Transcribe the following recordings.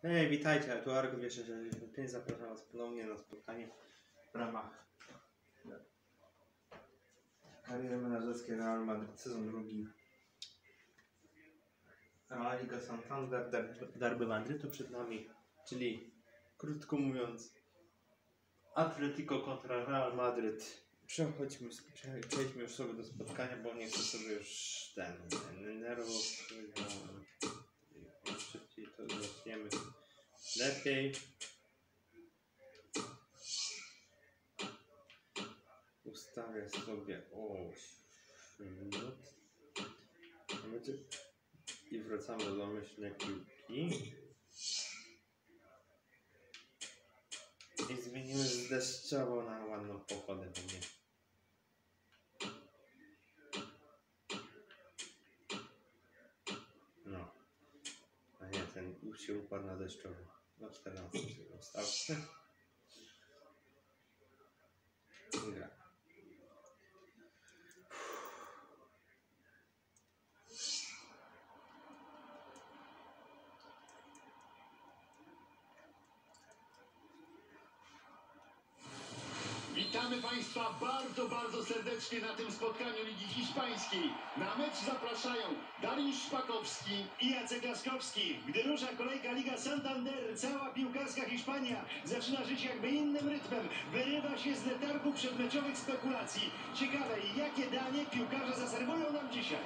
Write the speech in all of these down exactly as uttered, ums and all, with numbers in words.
Hej, witajcie, tu Argo dwieście sześćdziesiąt pięć, zapraszam Was ponownie na spotkanie w ramach kariery menedżerskiej Real Madrid, sezon drugi. La Liga Santander, derby Madrytu przed nami, czyli krótko mówiąc Atletico kontra Real Madryt. Przechodźmy, przejdźmy już sobie do spotkania, bo nie chcę sobie już ten, ten nerwów, no, szybciej to zaczniemy lepiej. Ustawię sobie osiem minut i wracamy do domyślnej piłki i zmienimy z deszczowo na ładną pogodę pewnie. No, a nie, ten już się uparł na deszczowo. Na czternastym sobie ustawmy. Gra. Witamy Państwa bardzo, bardzo serdecznie na tym spotkaniu Ligi Hiszpańskiej. Na mecz zapraszają Dariusz Szpakowski i Jacek Laskowski. Gdy rusza kolejka Liga Santander, cała piłkarska Hiszpania zaczyna żyć jakby innym rytmem. Wyrywa się z letargu przedmeczowych spekulacji. Ciekawe, jakie danie piłkarze zaserwują nam dzisiaj.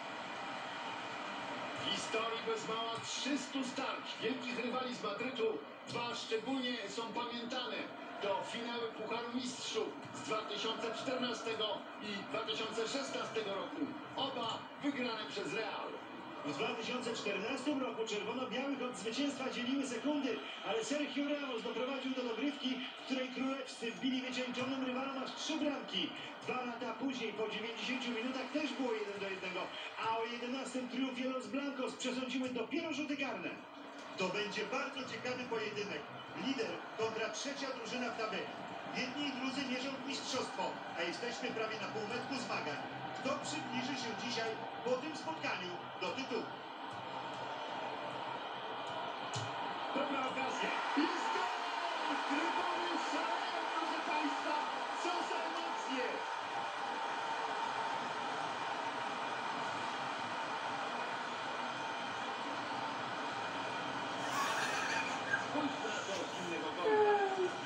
W historii bez mała trzystu starć wielkich rywali z Madrytu. Dwa szczególnie są pamiętane. To finały Pucharu Mistrzów z dwa tysiące czternastego i dwa tysiące szesnastego roku. Oba wygrane przez Real. W dwa tysiące czternastym roku czerwono-białych od zwycięstwa dzieliły sekundy, ale Sergio Ramos doprowadził do dogrywki, w której królewscy wbili wycieńczonym rywalom aż trzy bramki. Dwa lata później, po dziewięćdziesięciu minutach też było jeden do jednego, a o jedenastym triumfie Los Blancos przesądziły dopiero rzuty karne. To będzie bardzo ciekawy pojedynek. Lider kontra trzecia drużyna w tabeli. Jedni i drudzy mierzą w mistrzostwo, a jesteśmy prawie na półmetku zmagań. Kto przybliży się dzisiaj po tym spotkaniu do tytułu? Dobra okazja. Jest gol! Trybuny szaleją, proszę Państwa. Co za emocje! Spójrzmy na to z innego kąta.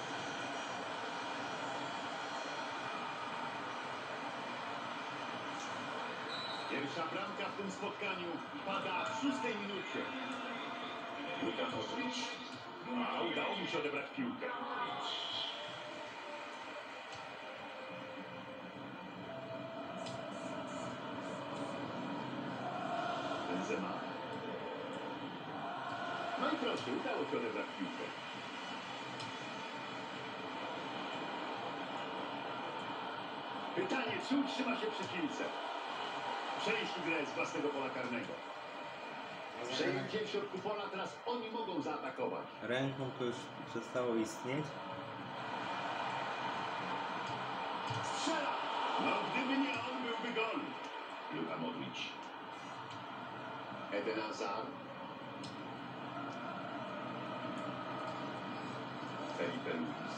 Pierwsza bramka w tym spotkaniu pada w szóstej minucie. Luka Modric. A udało mu się odebrać piłkę. Benzema. No i proszę, udało się odebrać piłkę. Pytanie, czy utrzyma się przy piłce? Przenieśli grę z własnego pola karnego. Przejęcie w środku pola, teraz oni mogą zaatakować. Ręką to już przestało istnieć. Strzela! No gdyby nie on, byłby gol. Luka Modric. Eden Hazard. Felipe Luis.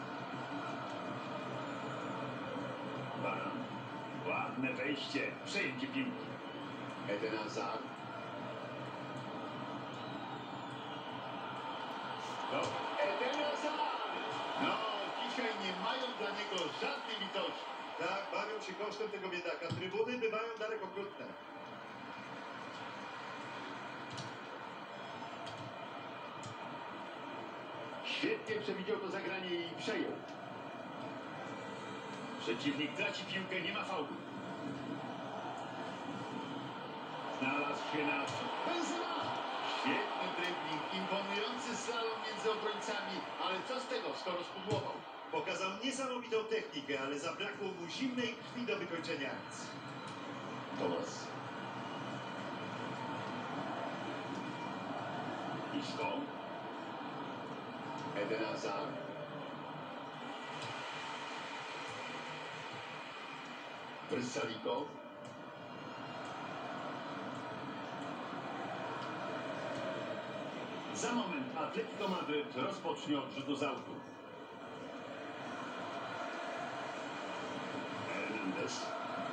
Baran. Ładne wejście. Przejęcie piłki. Eden Hazard. No, Eden Hazard! No, dzisiaj nie mają dla niego żadnej litości. Tak, bawią się kosztem tego biedaka. Trybuny bywają daleko okrutne. Świetnie przewidział to zagranie i przejął. Przeciwnik traci piłkę, nie ma faulu. Znalazł się na Benzema. Świetny dribbling, imponujący slalom między obrońcami, ale co z tego, skoro spudłował? Pokazał niesamowitą technikę, ale zabrakło mu zimnej krwi do wykończenia akcji. Tomas. Isco. Eden Hazard. Vrsaljko. Za moment Atletico Madryt rozpocznie od rzutu z autu. Hernandez.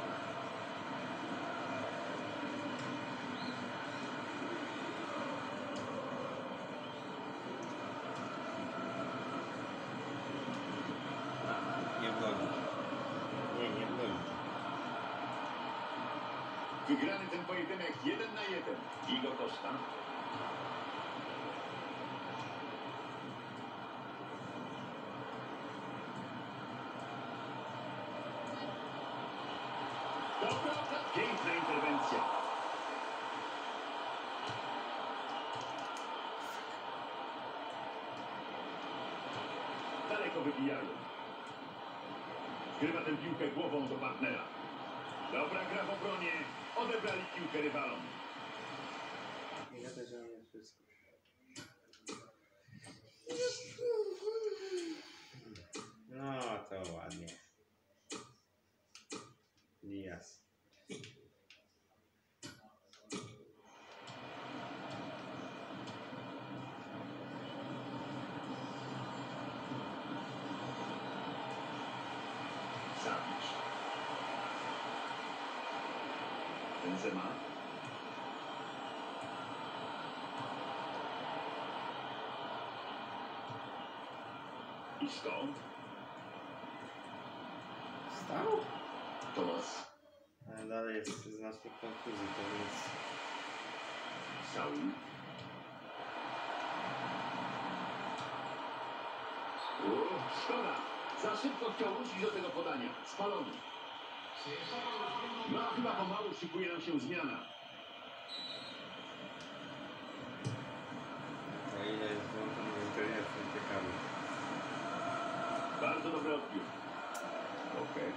Nie broni. Nie, nie broni. Wygrany ten pojedynek jeden na jeden. Diego Costa. Dobra, piękna interwencja. Daleko wybijają. Grywa tę piłkę głową do partnera. Dobra gra w obronie. Odebrali piłkę rywalom. Ja też mam wszystko. No to ładnie. Diaz. Savic. Benzema. Isco. Stał? Tomas. Ale dalej jest znacznik kontuzji, to więc... Saul. Uff, szkoda. Za szybko chciał wrócić do tego podania. Spalony. No chyba pomału szykuje nam się zmiana. O ile jest włączony w internet, jestem ciekawy. Bardzo dobry odbiór. Okej.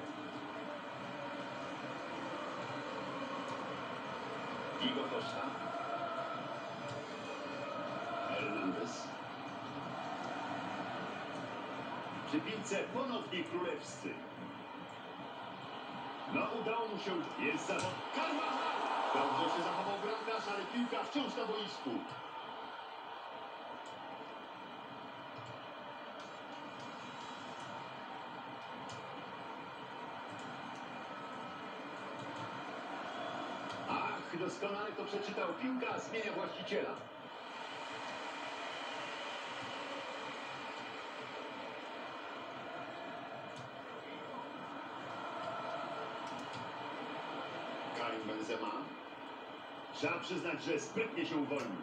Diego Costa. Hernandez. Przy piłce ponownie królewscy. No udało mu się. Jest zawod. Carvajal! Dobrze się zachował bramkarz, ale piłka wciąż na boisku. Ach, doskonale to przeczytał. Piłka zmienia właściciela. Karim Benzema. Trzeba przyznać, że sprytnie się uwolnił.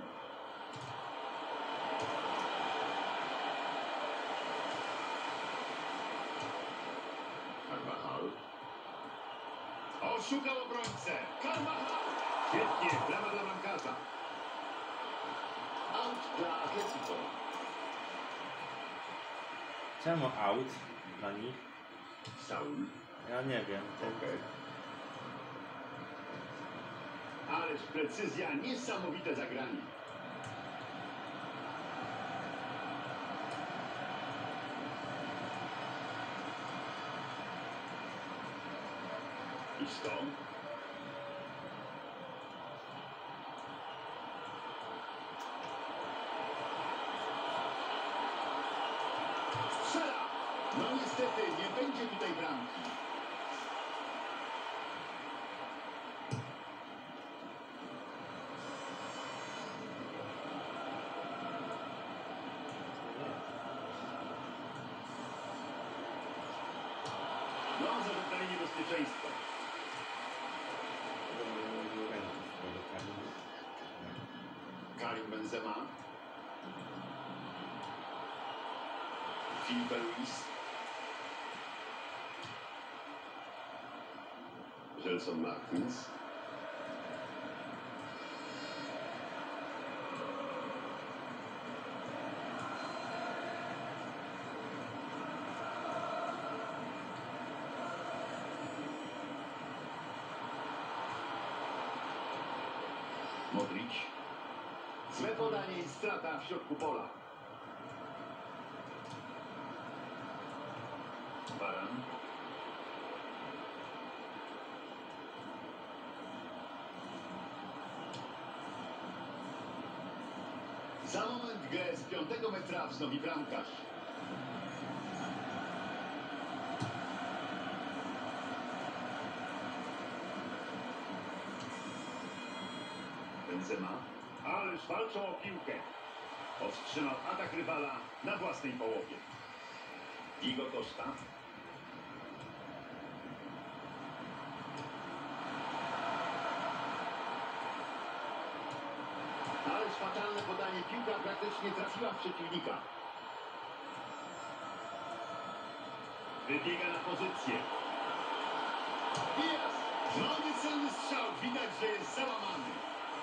Carvajal. Oszukał obrońcę. Carvajal. Świetnie, brawa dla bramkarza. Out dla Atletico. Czemu out dla nich? Saul. Ja nie wiem. Okej. Ależ precyzja, niesamowite zagranie. Isco. Strzela! No niestety, nie będzie tutaj bramki. No, zażegnali niebezpieczeństwo. Karim Benzema. Filipe Luis. Gelson Martins. Modric. Złe podanie i strata w środku pola. Baran. Za moment grę z piątego metra wznowi bramkarz. Benzema. Ależ walczą o piłkę. Powstrzymał atak rywala na własnej połowie. Diego Costa. Ależ fatalne podanie. Piłka praktycznie trafiła w przeciwnika. Wybiega na pozycję. Jest! No niecelny strzał. Widać, że jest załamany.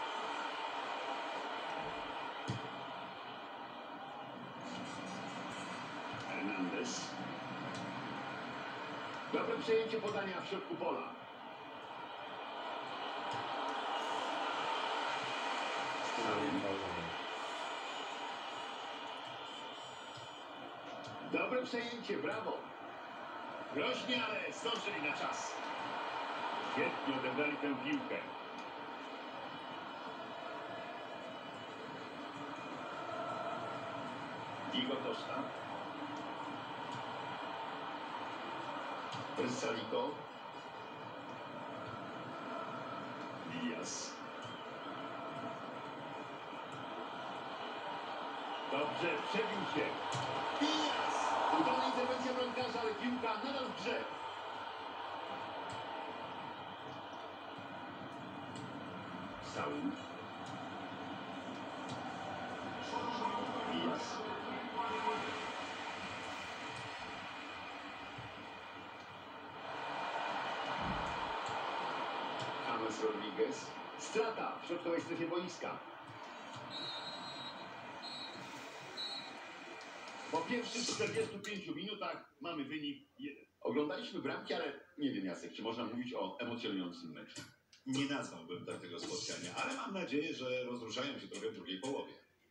Hernandez. Dobre przejęcie podania w środku pola. Dobre przejęcie, brawo. Groźnie, ale zdążyli na czas. Świetnie odebrali tę piłkę. Diego Costa. Brysaliko. Diaz. Dobrze, przebił się. Diaz! Udana interwencja bramkarza, ale piłka nadal w grze. Saul. Diaz. James Rodriguez. Strata w środkowej strefie boiska. Po pierwszych czterdziestu pięciu minutach mamy wynik jeden. Oglądaliśmy bramki, ale nie wiem, Jacek, czy można mówić o emocjonującym meczu. Nie nazwałbym tak tego spotkania, ale mam nadzieję, że rozruszają się trochę w drugiej połowie.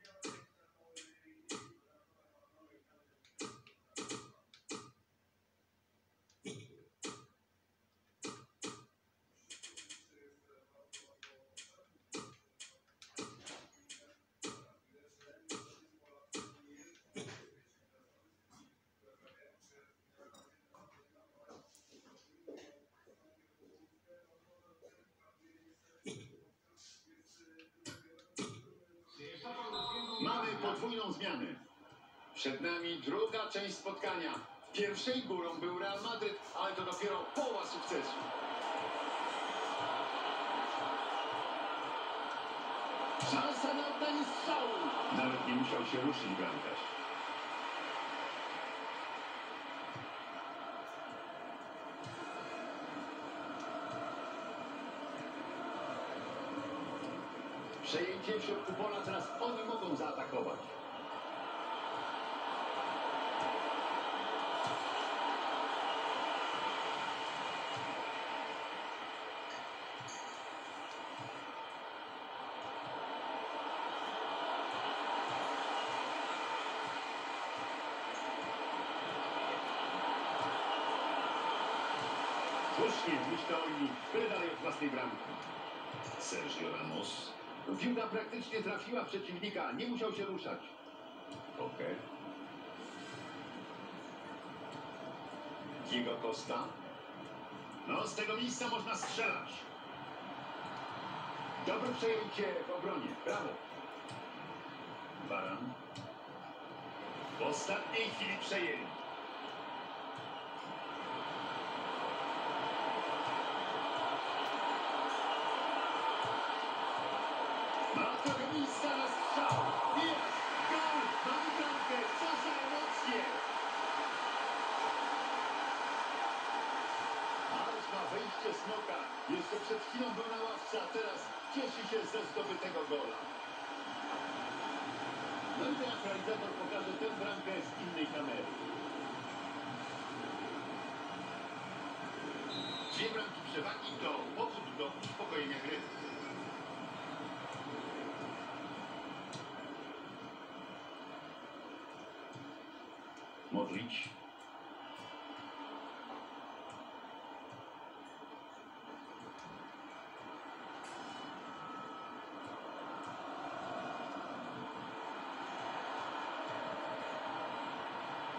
Mamy podwójną zmianę. Przed nami druga część spotkania. W pierwszej górą był Real Madryt, ale to dopiero połowa sukcesu. Szansa na oddanie strzału. Nawet nie musiał się ruszyć bramkarz. Przejęcie w środku pola, teraz oni mogą zaatakować. Słusznie, myślę o nim. Tyle dalej od własnej bramki. Sergio Ramos. Piłka praktycznie trafiła przeciwnika, nie musiał się ruszać. Koke. Diego Costa. No, z tego miejsca można strzelać. Dobre przejęcie w obronie, brawo. Baran. W ostatniej chwili przejęli. Ma trochę miejsca na strzał. Jest! Gol! Mamy bramkę! Co za emocje! Ależ ma wejście Smoka. Jeszcze przed chwilą był na ławce, a teraz cieszy się ze zdobytego gola. No i teraz realizator pokaże tę bramkę z innej kamery. Dwie bramki przewagi to powód do uspokojenia gry. Modric.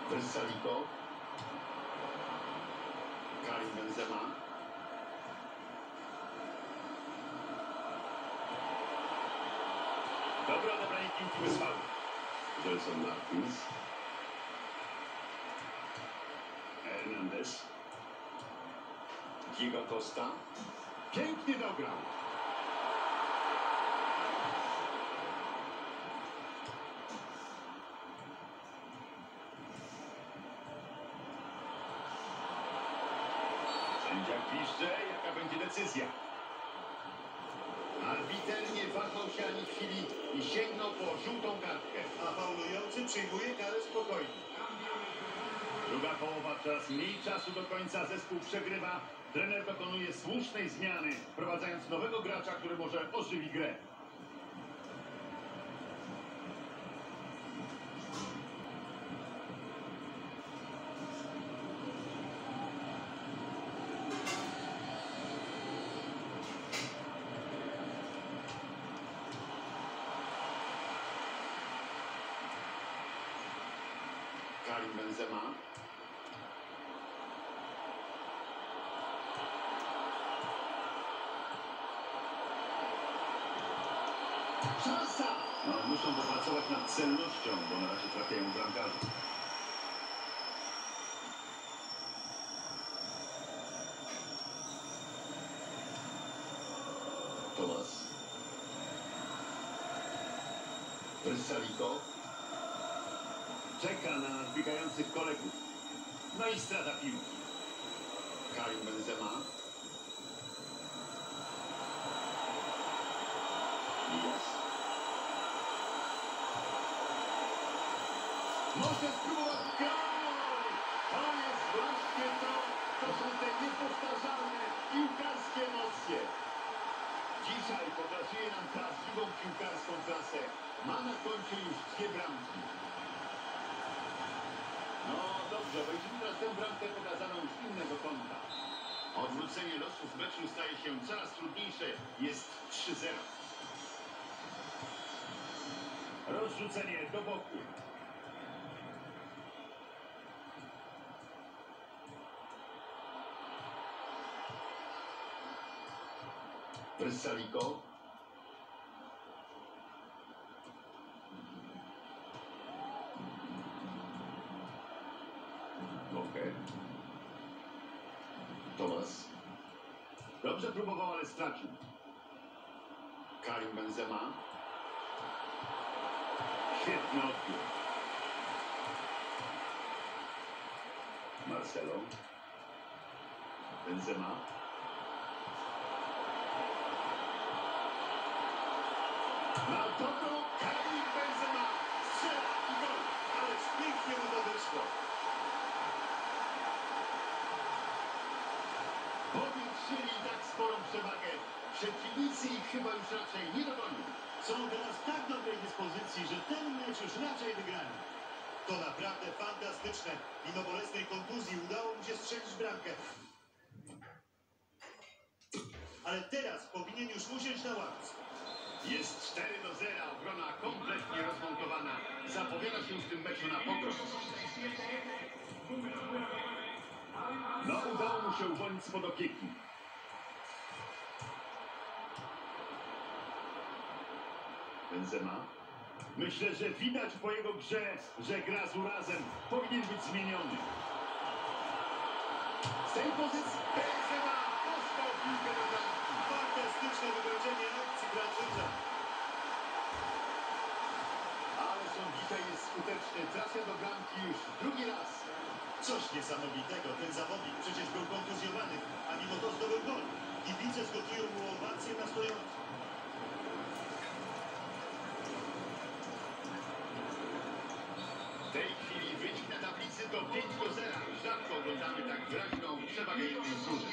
Versaliko. Karim Benzema. Dobre odebranie piłki bez faulu. Gelson Martins. Hernandez. Diego Costa. Pięknie dograł. Sędzia gwizdże, jaka będzie decyzja. Arbiter nie wahał się ani chwili i sięgnął po żółtą kartkę. A faulujący przyjmuje karę spokojnie. Druga połowa, coraz mniej czasu do końca, zespół przegrywa. Trener dokonuje słusznej zmiany, wprowadzając nowego gracza, który może ożywi grę. Karim Benzema. Szansa! No, muszą popracować nad celnością, bo na razie trafiają bramkarzy. Tomas. Versaliko. Czeka na nadbiegających kolegów. No i strata piłki. Karim Benzema. Diaz. Może spróbować gol! To jest właśnie to, to są te niepowtarzalne piłkarskie emocje. Dzisiaj pokazuje nam prawdziwą piłkarską klasę. Ma na koncie już dwie bramki. No dobrze, wejdziemy teraz tę bramkę pokazaną już z innego kąta. Odwrócenie losów meczu staje się coraz trudniejsze. Jest trzy zero. Rozrzucenie do boku. Versaliko. Okej. Tomas. Dobrze próbował, ale stracił. Karim Benzema. Świetny odbiór. Marcelo. Benzema. Na dobrą Karim Benzema. Strzela i gol. Ależ pięknie mu to wyszło. Powiększyli tak sporą przewagę. Przeciwnicy ich chyba już raczej nie dogonią. Są teraz w tak dobrej dyspozycji, że ten mecz już raczej wygrali. To naprawdę fantastyczne. Mimo bolesnej kontuzji udało mu się strzelić bramkę. Ale teraz powinien już usiąść na ławce. Jest cztery do zera. Obrona kompletnie rozmontowana. Zapowiada się w tym meczu na pokros. No, udało mu się uwolnić spod opieki. Benzema. Myślę, że widać po jego grze, że gra z urazem. Powinien być zmieniony. Z tej pozycji Benzema dostał piłkę do bramki. Fantastyczne wykończenie akcji Francuza. Ależ on dzisiaj jest skuteczny. Trafia do bramki już drugi raz. Coś niesamowitego. Ten zawodnik przecież był kontuzjowany, a mimo to zdobył gol. Kibice zgotują mu owację na stojąco. W tej chwili wynik na tablicy to pięć do zera. Rzadko oglądamy tak wyraźną przewagę jednej z drużyn.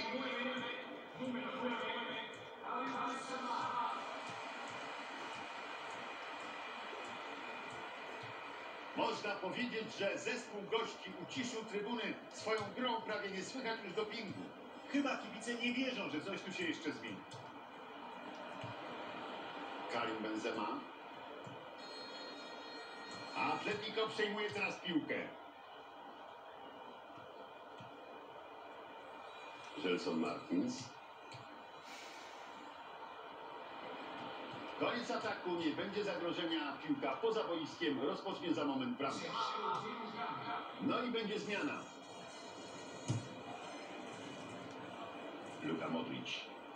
Można powiedzieć, że zespół gości uciszył trybuny swoją grą, prawie nie słychać już dopingu. Chyba kibice nie wierzą, że coś tu się jeszcze zmieni. Karim Benzema. Atletico przejmuje teraz piłkę. Gelson Martins. Koniec ataku, nie będzie zagrożenia. Piłka poza boiskiem rozpocznie za moment bramkę. No i będzie zmiana. Luka Modric.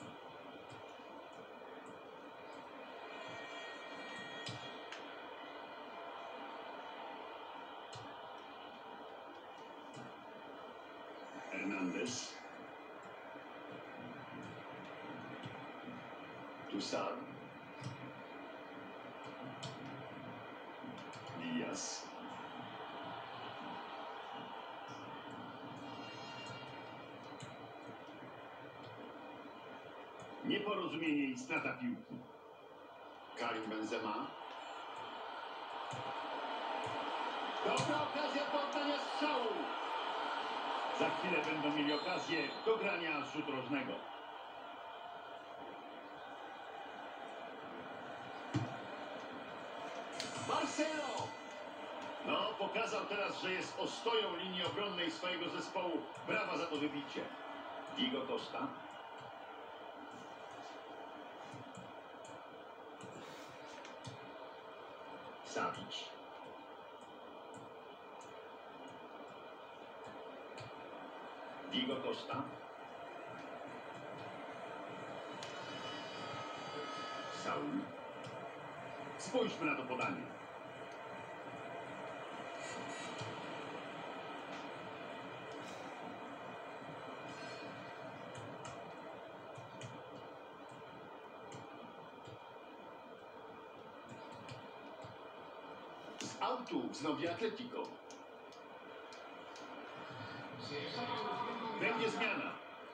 Hernandez. Toussaint. Diaz. Nieporozumienie i strata piłki. Karim Benzema. Dobra okazja do oddania strzału. Za chwilę będą mieli okazję do grania rzut rożnego. Marcelo! No, pokazał teraz, że jest ostoją linii obronnej swojego zespołu. Brawa za to wybicie. Diego Costa. Savic. Diego Costa. Saul. Spójrzmy na to podanie. Z autu wznowi Atletico. Będzie zmiana.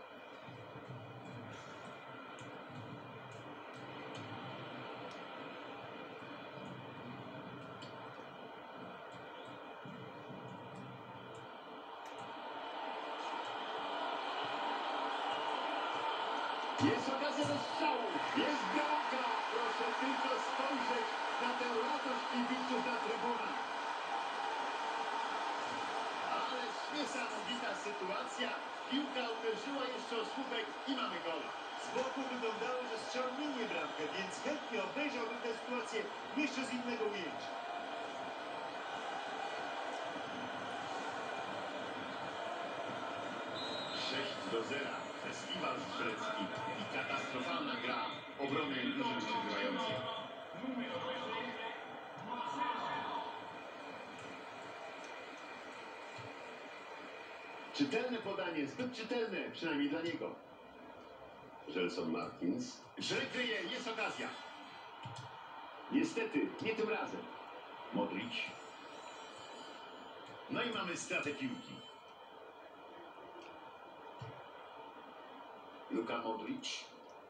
Jest okazja do strzału. Jest bramka. Proszę tylko spojrzeć na tę radość kibiców na trybunach. Ależ niesamowita sytuacja. Piłka uderzyła jeszcze o słupek i mamy gola. Z boku wyglądało, że strzał minie bramkę, więc chętnie obejrzałbym tę sytuację jeszcze z innego ujęcia. sześć do zera. Festiwal strzelecki i katastrofalna gra obrony drużyny przegrywającej. Czytelne podanie, zbyt czytelne, przynajmniej dla niego. Gelson Martins. Źle kryje, jest okazja. Niestety, nie tym razem. Modric. No i mamy stratę piłki. Luka Modric.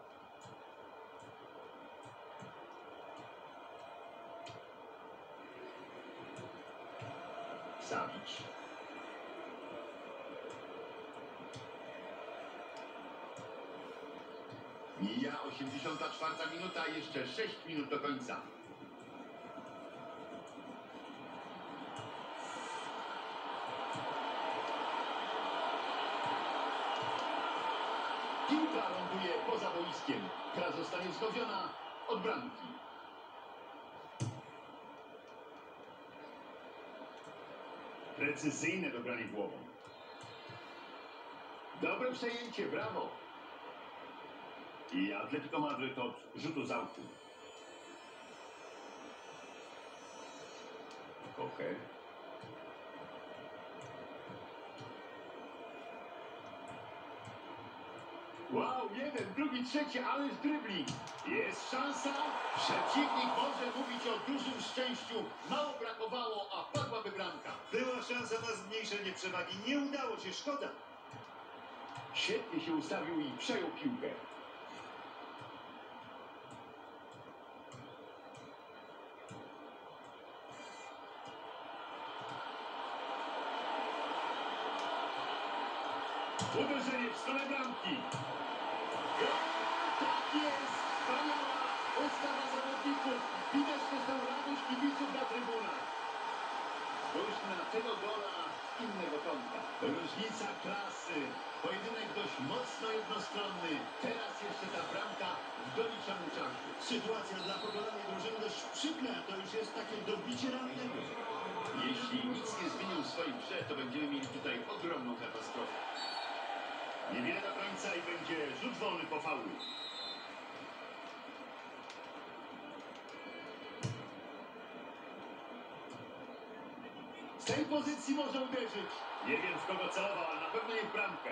Savic. Mija osiemdziesiąta czwarta minuta, jeszcze sześć minut do końca. Piłka ląduje poza boiskiem. Gra zostanie wznowiona od bramki. Precyzyjne dobranie głową. Dobre przejęcie, brawo. I Atletico Madryt od rzutu z autu. Koche. Wow, jeden, drugi, trzeci, ależ dribbling. Jest szansa. Przeciwnik może mówić o dużym szczęściu. Mało brakowało, a padłaby bramka. Była szansa na zmniejszenie przewagi. Nie udało się, szkoda. Świetnie się ustawił i przejął piłkę. Uderzenie w stronę bramki. Gol! Tak jest! Wspaniała ustawa zawodników. Widać też tę radość kibiców na trybunach. Spójrzmy na tego gola z innego kąta. Różnica klasy. Pojedynek dość mocno jednostronny. Teraz jeszcze ta bramka w doliczonym czasie. Sytuacja dla pokonanej drużyny dość przykra. To już jest takie dobicie rannego. Jeśli nic nie zmienią w swojej grze, to będziemy mieli tutaj ogromną katastrofę. Niewiele do końca i będzie rzut wolny po faulu. Z tej pozycji może uderzyć. Nie wiem, w kogo celował, ale na pewno nie w bramkę.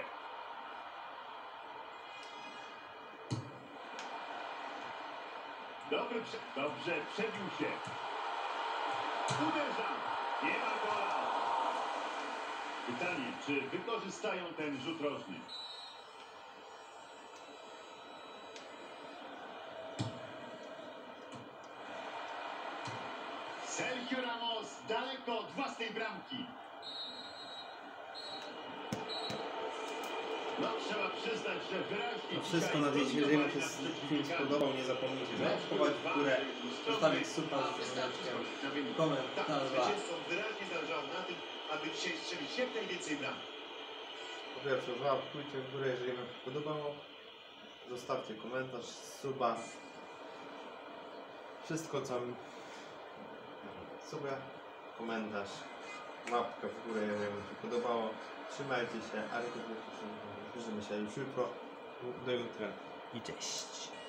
Dobry prze... Dobrze, przebił się. Uderza. Nie ma gola. Pytanie, czy wykorzystają ten rzut rożny? Sergio Ramos daleko od własnej bramki. No trzeba przyznać, że wyraźnie To wszystko dzisiaj na dziś. Jeżeli Wam się dominowali film nad spodobał, nie zapomnijcie zaobserwować w górę, zostawić suba z dzwoneczkiem, Tak, komentarza. zwycięzcom wyraźnie zależało na tym, aby dzisiaj strzelić jak najwięcej bram. Po pierwsze, łapkujcie w górę, jeżeli Wam się podobało. Zostawcie komentarz, suba. Wszystko co mi... Suba, komentarz, łapka w górę, jeżeli Wam się podobało. Trzymajcie się, a słyszymy się już jutro. Do jutra i cześć.